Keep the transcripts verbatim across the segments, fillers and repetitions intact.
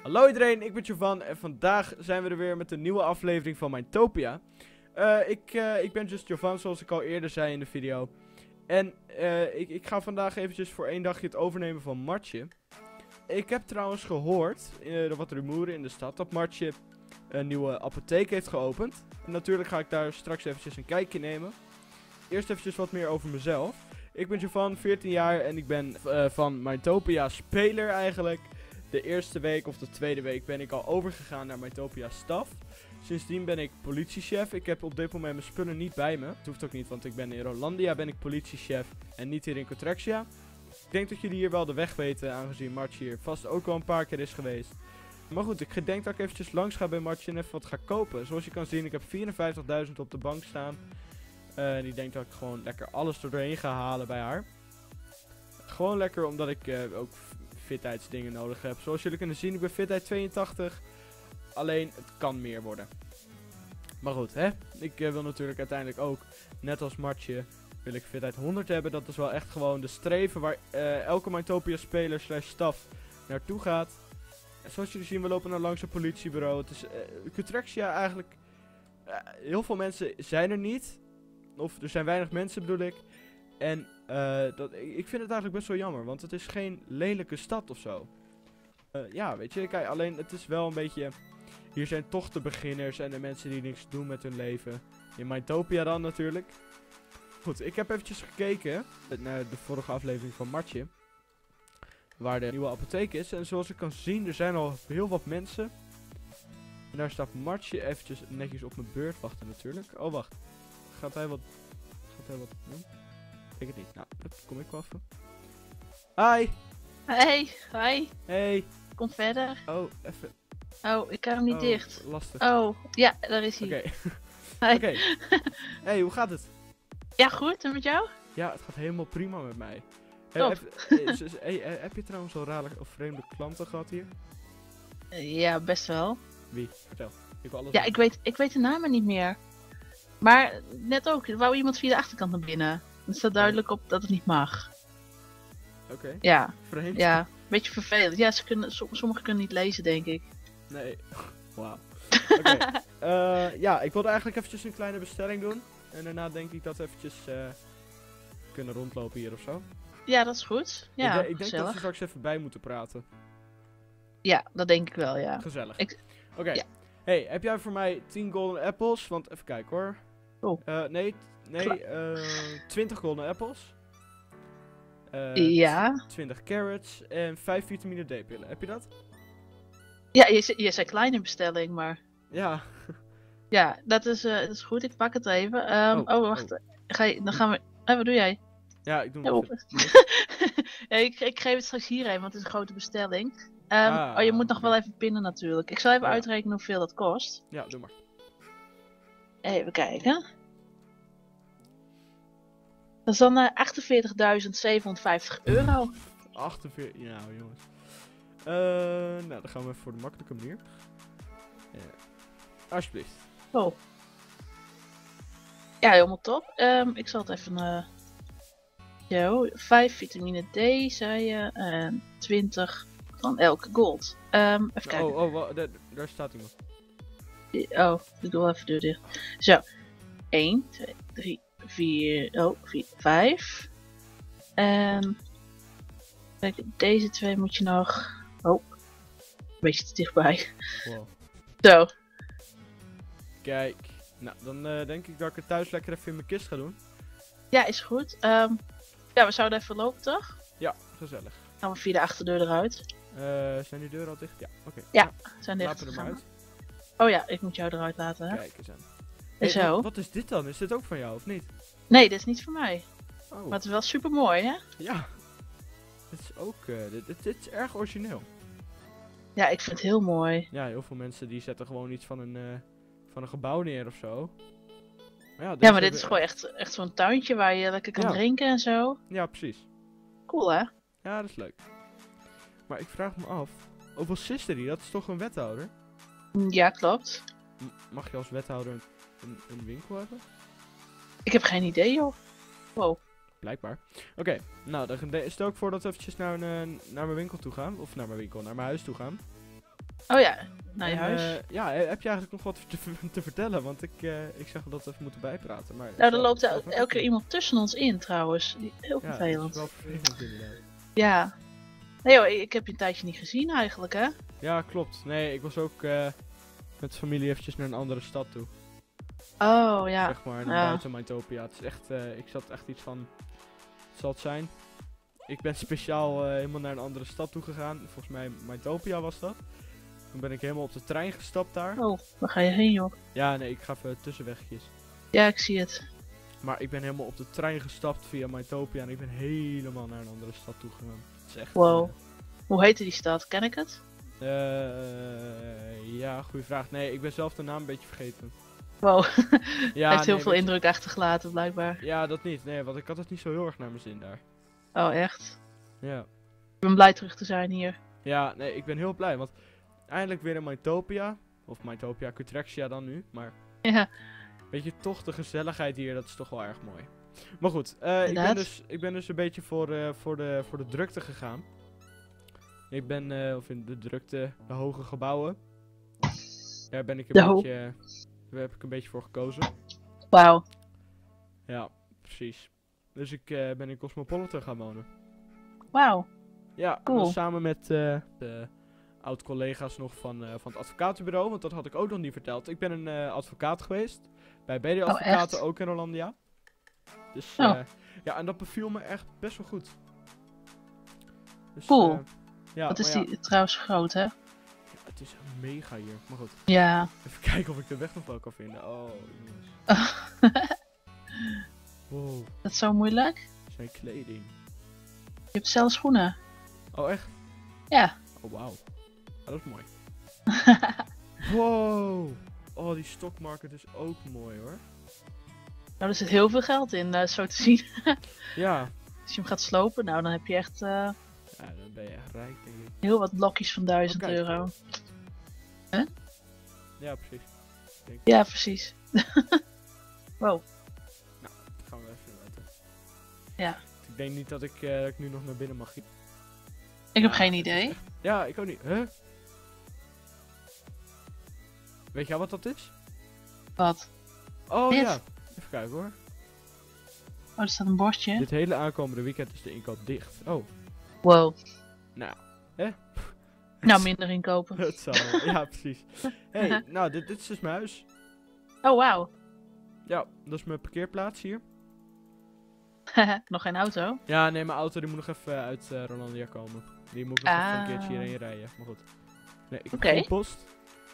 Hallo iedereen, ik ben Jovan en vandaag zijn we er weer met een nieuwe aflevering van Minetopia. Uh, ik, uh, ik ben just Jovan, zoals ik al eerder zei in de video. En uh, ik, ik ga vandaag eventjes voor één dagje het overnemen van Martje. Ik heb trouwens gehoord, uh, wat rumoeren in de stad, dat Martje een nieuwe apotheek heeft geopend. En natuurlijk ga ik daar straks eventjes een kijkje nemen. Eerst eventjes wat meer over mezelf. Ik ben Jovan, veertien jaar en ik ben uh, van Minetopia speler eigenlijk. De eerste week of de tweede week ben ik al overgegaan naar Minetopia staf. Sindsdien ben ik politiechef. Ik heb op dit moment mijn spullen niet bij me. Het hoeft ook niet, want ik ben in Rolandia ben ik politiechef en niet hier in Cotrexia. Ik denk dat jullie hier wel de weg weten, aangezien Martje hier vast ook wel een paar keer is geweest. Maar goed, ik denk dat ik eventjes langs ga bij Martje en even wat ga kopen. Zoals je kan zien, ik heb vierenvijftigduizend op de bank staan. Uh, en ik denk dat ik gewoon lekker alles er doorheen ga halen bij haar. Gewoon lekker omdat ik uh, ook fitheidsdingen nodig heb. Zoals jullie kunnen zien, ik ben fitheid tweeëntachtig. Alleen, het kan meer worden. Maar goed, hè. Ik uh, wil natuurlijk uiteindelijk ook, net als Martje, wil ik fitheid honderd hebben. Dat is wel echt gewoon de streven waar uh, elke Minetopia speler slash staf naartoe gaat. En zoals jullie zien, we lopen naar langs een politiebureau. Het is uh, Cotrexia eigenlijk. Uh, heel veel mensen zijn er niet. Of er zijn weinig mensen, bedoel ik. En uh, dat, ik vind het eigenlijk best wel jammer, want het is geen lelijke stad of zo. Uh, ja, weet je, kijk, alleen het is wel een beetje. Hier zijn toch de beginners en de mensen die niks doen met hun leven. In Minetopia dan natuurlijk. Goed, ik heb eventjes gekeken naar de vorige aflevering van Martje. Waar de nieuwe apotheek is. En zoals ik kan zien, er zijn al heel wat mensen. En daar staat Martje eventjes netjes op mijn beurt wachten natuurlijk. Oh, wacht. Gaat hij wat, gaat hij wat doen? Ik denk het niet. Nou, dat kom ik wel even. Hi! Hey, hi. Hey! Kom verder. Oh, even. Oh, ik kan hem niet Oh, dicht. lastig. Oh, ja, daar is hij. Oké. Hi. Oké. Hey, hoe gaat het? Ja, goed. En met jou? Ja, het gaat helemaal prima met mij. Hey, Top. heb, hey, z- hey, eh, heb je trouwens al rare of vreemde klanten gehad hier? Uh, ja, best wel. Wie? Vertel. Ik wil alles Ja, weten. ik weet, ik weet de namen niet meer. Maar net ook, er wou iemand via de achterkant naar binnen. Er staat duidelijk op dat het niet mag. Oké. Ja, Vreemd? ja. Beetje vervelend. Ja, ze kunnen, som- sommigen kunnen niet lezen, denk ik. Nee. Wauw. Oké. Eh, ja, ik wilde eigenlijk eventjes een kleine bestelling doen. En daarna denk ik dat we eventjes eh, kunnen rondlopen hier of zo. Ja, dat is goed. Ja, ik, de- ik denk dat gezellig. we straks even bij moeten praten. Ja, dat denk ik wel, ja. Gezellig. Ik- Oké. ja. Hey, heb jij voor mij tien golden apples? Want even kijken hoor. Oh. Eh, nee, nee, eh twintig golden apples. Eh, Ja. twintig carrots en vijf vitamine D pillen. Heb je dat? Ja, je, ze- je zei kleine bestelling, maar... Ja. Ja, dat is, eh, dat is goed. Ik pak het even. Ehm, Oh, oh, wacht. Ga je, dan gaan we... Eh, wat doe jij? Ja, ik doe Ja, hem op. even. ja, ik, ik geef het straks hierheen, want het is een grote bestelling. Ehm, Ah, oh, je moet nog oké. wel even pinnen natuurlijk. Ik zal even Ja. uitrekenen hoeveel dat kost. Ja, doe maar. Even kijken. Dat is dan uh, achtenveertigduizend zevenhonderdvijftig euro. achtenveertig, nou jongens. Eh, nou, dan gaan we even voor de makkelijke manier. Ja. Alsjeblieft. Oh. Ja, helemaal top. Ehm, ik zal het even... eh zo, vijf vitamine D, zei je. En twintig van elke gold. Ehm, even kijken. Oh, oh, wa- daar, daar staat iemand. Oh, ik doe even de deur dicht. Zo. één, twee, drie, vier, oh, vier, vijf. En... Kijk, deze twee moet je nog... Oh. Een beetje te dichtbij. Wow. Zo. Kijk. Nou, dan eh, denk ik dat ik het thuis lekker even in mijn kist ga doen. Ja, is goed. Ehm, ja, we zouden even lopen, toch? Ja, gezellig. Gaan we via de achterdeur eruit. Eh, zijn die deuren al dicht? Ja, oké. Ja, zijn dicht. Laten we er maar uit. Oh ja, ik moet jou eruit laten, hè? Kijk eens aan. En Hey, zo. wat, wat is dit dan? Is dit ook van jou of niet? Nee, dit is niet voor mij. Oh, Maar het is wel super mooi, hè? ja. Dit is ook, eh, dit, dit, dit is erg origineel. Ja, ik vind het heel mooi. Ja, heel veel mensen die zetten gewoon iets van een, eh, van een gebouw neer of zo. Maar ja, Ja, deze maar dit hebben- is gewoon echt, echt zo'n tuintje waar je lekker kan Ja. drinken en zo. Ja, precies. Cool, hè? Ja, dat is leuk. Maar ik vraag me af, hoeveel sister dat is toch een wethouder? Ja, klopt. M- mag je als wethouder een, een, een winkel hebben? Ik heb geen idee, joh. Wow. Blijkbaar. Oké, nou dan de- stel ik voor dat we eventjes naar, een, eh, naar mijn winkel toe gaan. Of naar mijn winkel, naar mijn huis toe gaan. Oh ja, naar je En, huis. eh, ja, he- heb je eigenlijk nog wat te, v- te vertellen? Want ik, eh, ik zag dat we even moeten bijpraten. Maar Nou, er zelf- loopt zelf el- nog elke keer niet. iemand tussen ons in trouwens. Die- Heel Ja, dat vervelend. is wel vervelend inderdaad. Ja. Nee hoor, ik heb je een tijdje niet gezien eigenlijk, hè? Ja, klopt. Nee, ik was ook eh, met familie eventjes naar een andere stad toe. Oh ja. Zeg maar, naar ja. buiten Mytopia. Het is echt, eh, ik zat echt iets van, het zal het zijn. Ik ben speciaal eh, helemaal naar een andere stad toe gegaan. Volgens mij Mytopia was dat. Toen ben ik helemaal op de trein gestapt daar. Oh, waar ga je heen, joh? Ja, nee, ik ga even tussenwegjes. Ja, ik zie het. Maar ik ben helemaal op de trein gestapt via Mytopia en ik ben helemaal naar een andere stad toe gegaan. Het is echt... Wow. Hoe heette die stad? Ken ik het? eh, ja, goede vraag. Nee, ik ben zelf de naam een beetje vergeten. Wow. Ja, Heeft heel nee, veel weet je- indruk achtergelaten, blijkbaar. Ja, dat niet. Nee, want ik had het niet zo heel erg naar mijn zin daar. Oh, echt? Ja. Ik ben blij terug te zijn hier. Ja, nee, ik ben heel blij, want eindelijk weer in Mytopia. Of Mytopia, Cutrexia dan nu, maar... Ja. Weet je, toch de gezelligheid hier, dat is toch wel erg mooi. Maar goed, eh, ik, ben Inderdaad. dus, ik ben dus een beetje voor, eh, voor, de, voor de drukte gegaan. Ik ben, eh, of in de drukte, de hoge gebouwen. Daar ben ik een De ho- beetje, daar heb ik een beetje voor gekozen. Wauw. Ja, precies. Dus ik eh, ben in Cosmopolitan gaan wonen. Wauw. Ja, Cool. dus samen met eh, de oud-collega's nog van, eh, van het advocatenbureau, want dat had ik ook nog niet verteld. Ik ben een eh, advocaat geweest, bij B D Advocaten echt? ook in Hollandia. Dus Oh. eh, ja, en dat beviel me echt best wel goed. Dus, Cool. eh, ja, Wat is maar ja, die trouwens groot, hè? ja, het is mega hier, maar goed. Ja. Even kijken of ik de weg nog wel kan vinden. Oh, jongens. Wow, Dat is zo moeilijk. zijn kleding. Je hebt zelfs schoenen. Oh, echt? Ja. Oh, wauw. Ah, dat is mooi. Wow. Oh, die stockmarket is ook mooi hoor. Nou, er zit heel veel geld in, eh, zo te zien. Ja. Als je hem gaat slopen, nou, dan heb je echt eh, Ja, dan ben je echt rijk, denk ik. heel wat blokjes van duizend Oh, kijk. euro. Ja, precies. Ja, precies. Wow. Dat gaan we even laten. Ja. Ik denk niet dat ik, eh, dat ik nu nog naar binnen mag. Ik heb Ja, geen het is idee. echt- Ja, ik ook niet. Huh? Weet jij wat dat is? Wat? Oh Dit? ja. Even kijken hoor. Oh, er staat een bordje. Dit hele aankomende weekend is de inkoop dicht. Oh. Wow. Nou. Hè? Nou, minder inkopen. Het zou wel. Ja, precies. Hey, nou, dit, dit is dus mijn huis. Oh, wauw. Ja, dat is mijn parkeerplaats hier. Nog geen auto? Ja, nee, mijn auto die moet nog even uit uh, Rolandia komen. Die moet ik nog even een Ah. keertje hierheen rijden. Maar goed. Nee, ik heb Oké. geen post.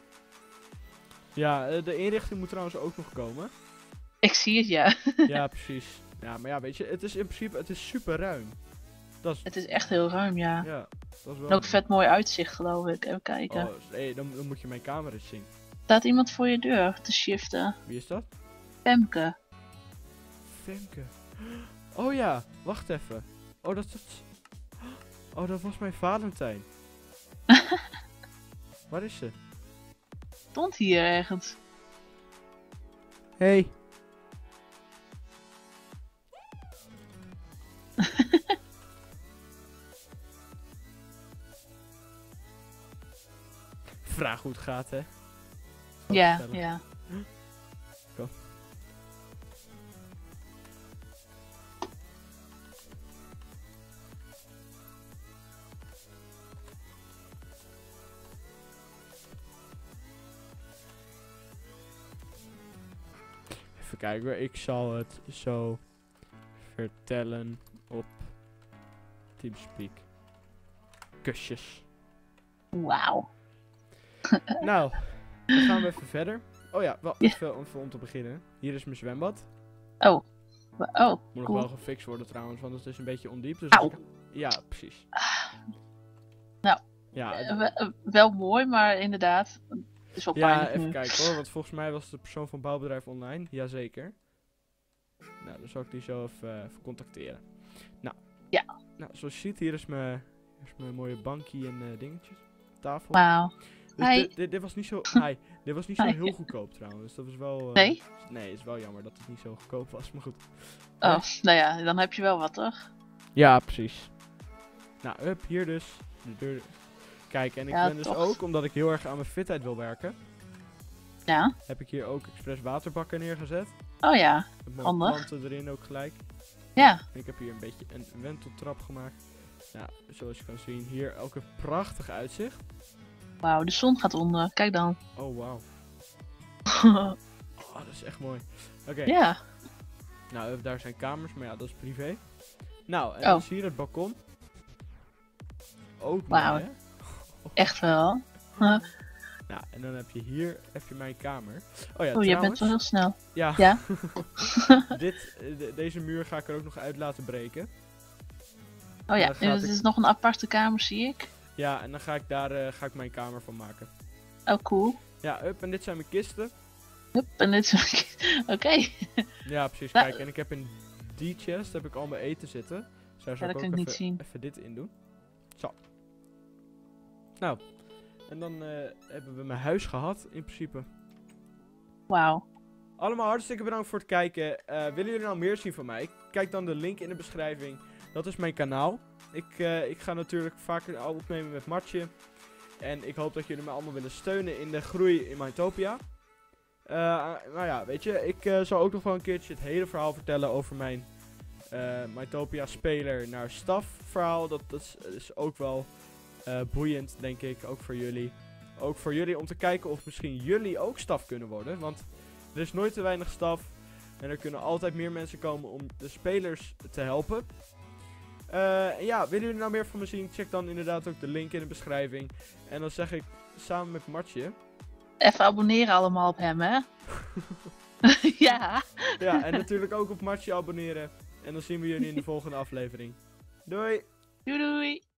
Ja, eh, de inrichting moet trouwens ook nog komen. Ik zie het, ja. Ja, precies. Ja, maar ja, weet je, het is in principe, het is super ruim. Dat is, Het is echt heel ruim, ja. ja, dat is wel... En ook vet mooi uitzicht, geloof ik. Even kijken. Oh, nee, dan, dan moet je mijn kamer eens zien. Staat iemand voor je deur te shiften? Wie is dat? Femke. Femke. Oh ja, wacht even. Oh, dat is... Oh, dat was mijn Valentijn. Waar is ze? Stond hier ergens. Hey. Vraag hoe het gaat, hè? Zal ik Ja, vertellen. ja. Kom. Even kijken hoor, ik zal het zo vertellen op Teamspeak. Kusjes. Wauw. Nou, dan gaan we even verder. Oh ja, wel Ja. even om, om te beginnen. Hier is mijn zwembad. Oh. Wa- Oh, Moet nog cool. wel gefixt worden trouwens, want het is een beetje ondiep. Dus Auw. als ik- Ja, precies. Nou, Ja, Eh, het- we- eh, wel mooi, maar inderdaad. Het is wel ja pijnlijk even nu. kijken hoor, want volgens mij was het de persoon van Bouwbedrijf Online. Jazeker. Nou, dan zal ik die zo even, eh, even contacteren. Nou. Ja. Nou, zoals je ziet, hier is mijn, hier is mijn mooie bankje en eh, dingetjes. Tafel. Wauw. Dus Hi. dit, dit, dit was niet zo, hi, dit was niet zo Hi. heel goedkoop trouwens. Dat was wel... eh, Nee? Nee, het is wel jammer dat het niet zo goedkoop was, maar goed. Oh, nou ja, dan heb je wel wat, toch? Ja, precies. Nou, up, hier dus. De deur. Kijk, en ik Ja, ben dus toch. ook, omdat ik heel erg aan mijn fitheid wil werken, Ja. heb ik hier ook expres waterbakken neergezet. Oh ja. Met mooie Handig. planten erin ook gelijk. Ja. En ik heb hier een beetje een wenteltrap gemaakt. Nou, zoals je kan zien, hier ook een prachtig uitzicht. Wauw, de zon gaat onder. Kijk dan. Oh, wauw. Oh, dat is echt mooi. Oké, Ja. nou, eh, daar zijn kamers, maar ja, dat is privé. Nou, en Oh. dan is hier het balkon. Ook mooi, Wauw. hè? Echt wel. Huh. Nou, en dan heb je hier heb je mijn kamer. Oh ja, Oh, je bent trouwens, wel heel snel. ja, Ja. dit, eh, de- deze muur ga ik er ook nog uit laten breken. Oh ja, dan gaat het ik- is nog een aparte kamer, zie ik. Ja, en dan ga ik daar eh, ga ik mijn kamer van maken. Oh, cool. Ja, up, en dit zijn mijn kisten. Hup, en dit is... Oké. Ja, precies. Ja. Kijk, en ik heb in die chest heb ik al mijn eten zitten. Dus daar zou dat ik kan ook ik niet even, zien. even dit in doen. Zo. Nou, en dan eh, hebben we mijn huis gehad, in principe. Wauw. Allemaal hartstikke bedankt voor het kijken. Eh, willen jullie nou meer zien van mij? Kijk dan de link in de beschrijving. Dat is mijn kanaal. Ik, eh, ik ga natuurlijk vaker al opnemen met Martje. En ik hoop dat jullie me allemaal willen steunen in de groei in Mytopia. Eh, nou ja, weet je, ik eh, zal ook nog wel een keertje het hele verhaal vertellen over mijn eh Mytopia speler naar staf verhaal. Dat, dat is, is ook wel eh, boeiend, denk ik, ook voor jullie. Ook voor jullie om te kijken of misschien jullie ook staf kunnen worden. Want er is nooit te weinig staf. En er kunnen altijd meer mensen komen om de spelers te helpen. Eh, en ja, willen jullie nou meer van me zien? Check dan inderdaad ook de link in de beschrijving. En dan zeg ik samen met Martje. Even abonneren allemaal op hem, hè? Ja. Ja, en natuurlijk ook op Martje abonneren. En dan zien we jullie in de volgende aflevering. Doei! Doei doei.